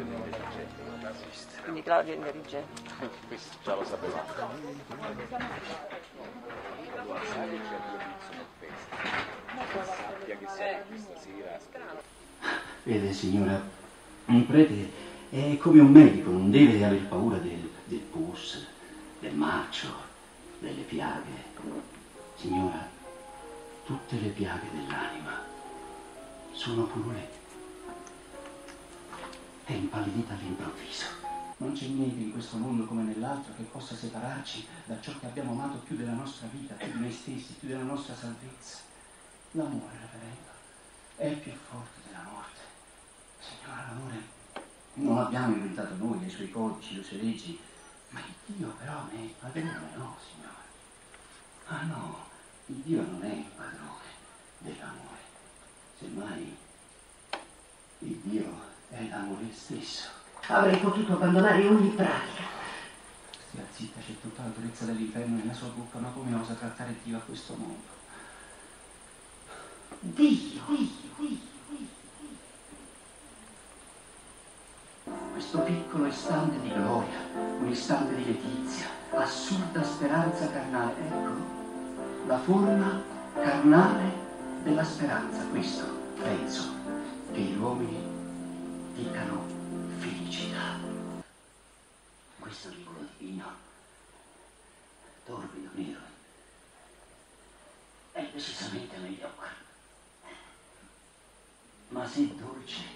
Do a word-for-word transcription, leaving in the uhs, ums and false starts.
Quindi Claudio è intelligente. Questo già lo sapevamo. Vede, signora, un prete è come un medico, non deve aver paura del, del pus, del marcio, delle piaghe. Signora, tutte le piaghe dell'anima sono pure. È impallidita all'improvviso. Non c'è niente in questo mondo come nell'altro che possa separarci da ciò che abbiamo amato più della nostra vita, più di noi stessi, più della nostra salvezza. L'amore, reverendo, è più forte della morte. Signora, l'amore non l'abbiamo inventato noi, i suoi codici, le sue leggi, ma il Dio però ne è il padrone, no, signora? Ah no, il Dio non è il padrone dell'amore. Semmai il Dio è l'amore stesso. Avrei potuto abbandonare ogni pratica. Stia zitta, c'è tutta la durezza dell'inferno nella sua bocca, ma come osa trattare Dio a questo modo? Dio, Dio, Dio, Dio. Questo piccolo istante di gloria, un istante di letizia, assurda speranza carnale, ecco, la forma carnale della speranza. Questo penso che gli uomini dicano felicità. Questo liquore divino, torbido, nero, è decisamente mediocre, ma se dolce